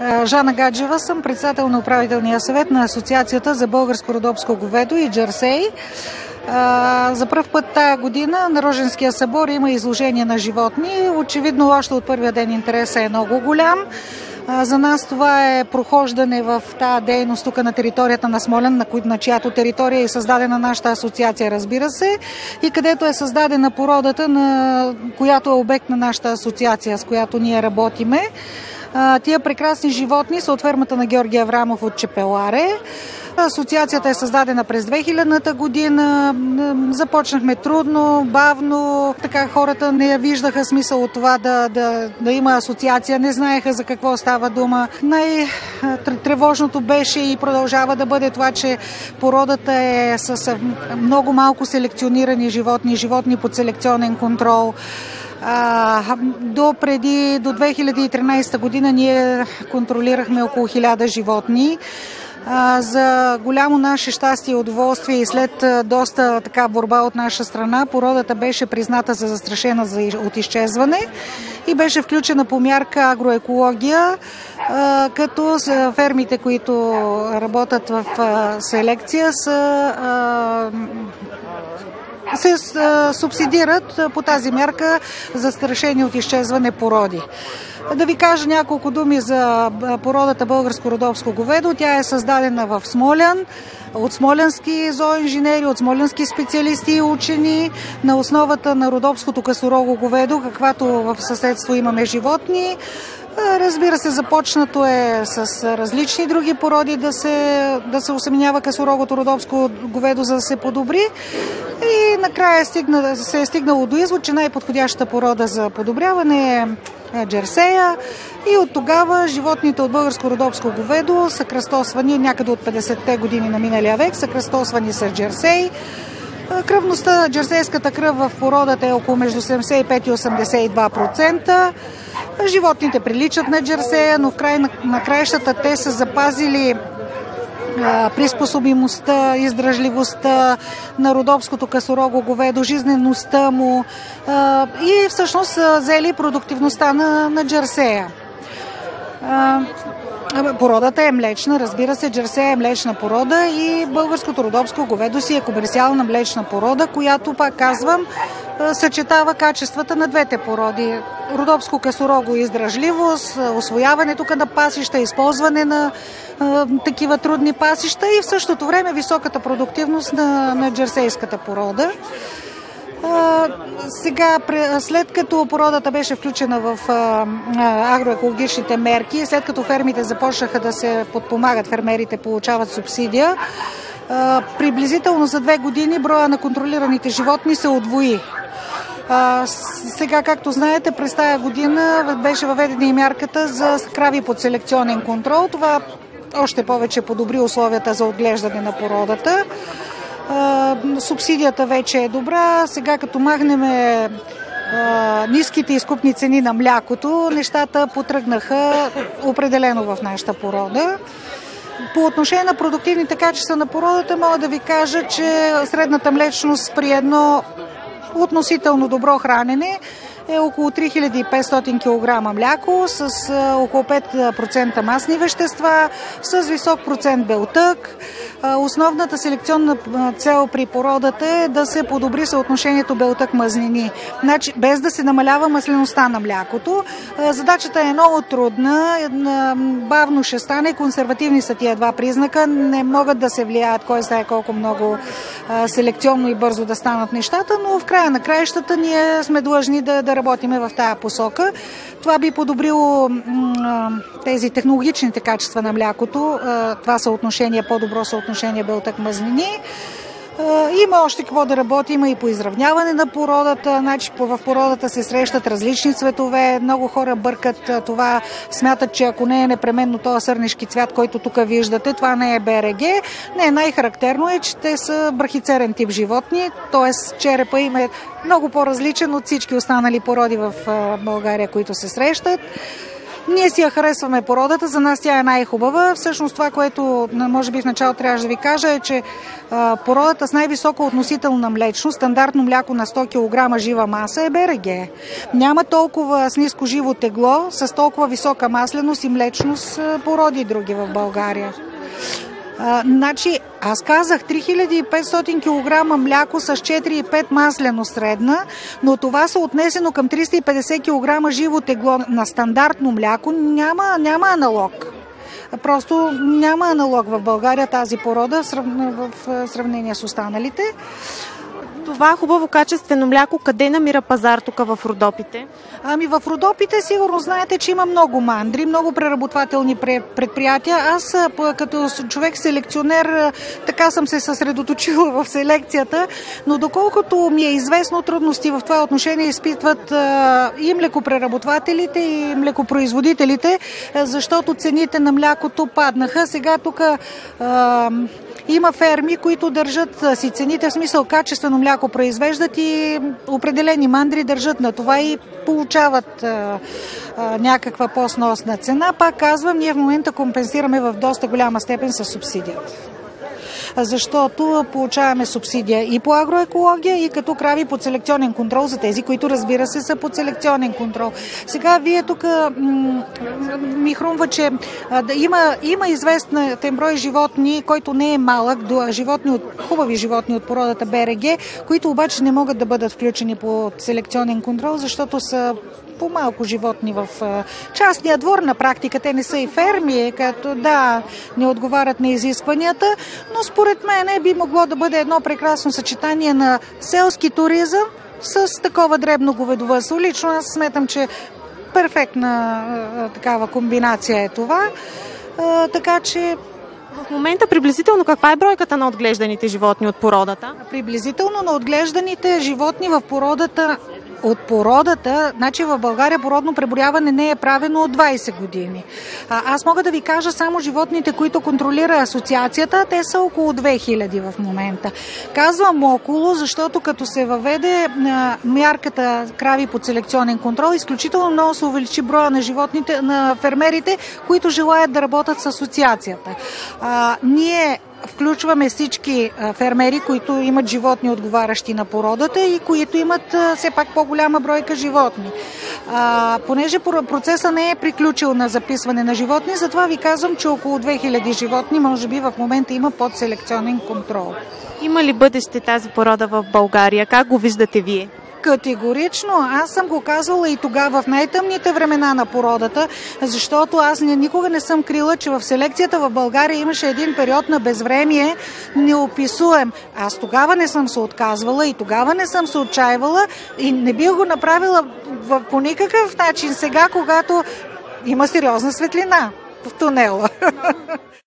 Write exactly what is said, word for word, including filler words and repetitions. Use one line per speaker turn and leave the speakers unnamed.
Жана Гаджева съм, председател на управителния съвет на Асоциацията за българско родопско говедо и джерсей. За пръв път тая година на Роженския събор има изложение на животни. Очевидно още от първия ден интересът е много голям. За нас това е прохождане в тази дейност тук на територията на Смолян, на, на чиято територия е създадена нашата асоциация, разбира се, и където е създадена породата, на която е обект на нашата асоциация, с която ние работиме. Тия прекрасни животни са от фермата на Георги Аврамов от Чепеларе. Асоциацията е създадена през две хилядната година. Започнахме трудно, бавно. Така хората не виждаха смисъл от това да, да, да има асоциация, не знаеха за какво става дума. Най-тревожното беше и продължава да бъде това, че породата е с много малко селекционирани животни, животни под селекционен контрол. А, до преди, до две хиляди и тринадесета година ние контролирахме около хиляда животни. А, за голямо наше щастие и удоволствие и след а, доста така борба от наша страна, породата беше призната за застрашена за, от изчезване и беше включена по мярка агроекология, а, като фермите, които работят в а, селекция, са а, се субсидират по тази мярка застрашени от изчезване породи. Да ви кажа няколко думи за породата българско родопско говедо. Тя е създадена в Смолян от смолянски зооинженери, от смолянски специалисти и учени на основата на родопското късорого говедо, каквато в съседство имаме животни. Разбира се, започнато е с различни други породи да се, да се осеменява късорогото родопско говедо, за да се подобри. И накрая е стигна, се е стигнало до извод, че най-подходящата порода за подобряване е джерсея. И от тогава животните от българско родопско говедо са кръстосвани някъде от петдесетте години на миналия век, са кръстосвани с джерсей. Кръвността, джерсейската кръв в породата е около между седемдесет и пет и осемдесет и два процента. Животните приличат на джерсея, но в край на, на краищата те са запазили а, приспособимостта, издръжливостта на родопското късорого говедо, жизнеността му а, и всъщност са взели продуктивността на, на джерсея. А, Породата е млечна, разбира се, джерсея е млечна порода и българското родопско говедо си е комерциална млечна порода, която, пак казвам, съчетава качествата на двете породи. Родопско късорого издръжливост, освояване тук на пасища, използване на а, такива трудни пасища и в същото време високата продуктивност на, на джерсейската порода. А, сега, след като породата беше включена в а, агроекологичните мерки, след като фермите започнаха да се подпомагат, фермерите получават субсидия, а, приблизително за две години броя на контролираните животни се удвои. А, сега, както знаете, през тая година беше въведена и мярката за крави под селекционен контрол. Това още повече подобри условията за отглеждане на породата. Uh, субсидията вече е добра. Сега като махнем uh, ниските изкупни цени на млякото, нещата потръгнаха определено в нашата порода. По отношение на продуктивните качества на породата мога да ви кажа, че средната млечност при едно относително добро хранене е около три хиляди и петстотин килограма мляко с а, около пет процента масни вещества, с висок процент белтък. А, основната селекционна цел при породата е да се подобри съотношението белтък-мазнини, значи, без да се намалява маслеността на млякото. А, задачата е много трудна, бавно ще стане, консервативни са тия два признака, не могат да се влияят кой знае колко много а, селекционно и бързо да станат нещата, но в края на краищата ние сме длъжни да, да работиме в тая посока. Това би подобрило м- тези технологичните качества на млякото, това съотношение, по-добро съотношение белтък-мазнини. Има още какво да работи, има и по изравняване на породата, значи в породата се срещат различни цветове, много хора бъркат това, смятат, че ако не е непременно този сърнешки цвят, който тук виждате, това не е БРГ. Не, най-характерно е, че те са брахицерен тип животни, т.е. черепа им е много по-различен от всички останали породи в България, които се срещат. Ние си я харесваме породата, за нас тя е най-хубава. Всъщност това, което може би в начало трябваше да ви кажа е, че а, породата с най-висока относителна млечност, стандартно мляко на сто килограма жива маса е БРГ. Няма толкова с ниско живо тегло, с толкова висока масленост и млечност породи други в България. А, значи, аз казах три хиляди и петстотин килограма мляко с четири и пет маслено средна, но това са отнесено към триста и петдесет килограма живо тегло на стандартно мляко. Няма, няма аналог. Просто няма аналог в България тази порода в сравнение с останалите.
Това хубаво качествено мляко къде намира пазар тук в Родопите?
Ами в Родопите сигурно знаете, че има много мандри, много преработвателни предприятия. Аз като човек селекционер така съм се съсредоточила в селекцията, но доколкото ми е известно, трудности в това отношение изпитват и млекопреработвателите, и млекопроизводителите, защото цените на млякото паднаха. Сега тук има ферми, които държат си цените, в смисъл качествено мляко произвеждат и определени мандри държат на това и получават а, а, някаква по-сносна цена. Пак казвам, ние в момента компенсираме в доста голяма степен със субсидията. Защото получаваме субсидия и по агроекология, и като крави под селекционен контрол за тези, които разбира се са под селекционен контрол. Сега вие тук м- ми хрумва, че а, да, има, има известен брой животни, който не е малък, до животни от, хубави животни от породата БРГ, които обаче не могат да бъдат включени под селекционен контрол, защото са по-малко животни в частния двор. На практика те не са и ферми, като да, не отговарят на изискванията, но според мен би могло да бъде едно прекрасно съчетание на селски туризъм с такова дребно говедовъдство. Лично аз сметам, че перфектна такава комбинация е това. Така че
в момента приблизително каква е бройката на отглежданите животни от породата?
Приблизително на отглежданите животни в породата от породата, значи в България породно преброяване не е правено от двайсет години. А, аз мога да ви кажа само животните, които контролира асоциацията, те са около две хиляди в момента. Казвам около, защото като се въведе а, мярката крави под селекционен контрол, изключително много се увеличи броя на животните, на фермерите, които желаят да работят с асоциацията. А, ние включваме всички фермери, които имат животни отговарящи на породата и които имат все пак по-голяма бройка животни. А, понеже процесът не е приключил на записване на животни, затова ви казвам, че около две хиляди животни може би в момента има под селекционен контрол.
Има ли бъдеще тази порода в България? Как го виждате вие?
Категорично. Аз съм го казвала и тогава в най-тъмните времена на породата, защото аз никога не съм крила, че в селекцията в България имаше един период на безвремие неописуем. Аз тогава не съм се отказвала и тогава не съм се отчаивала и не бих го направила по никакъв начин сега, когато има сериозна светлина в тунела.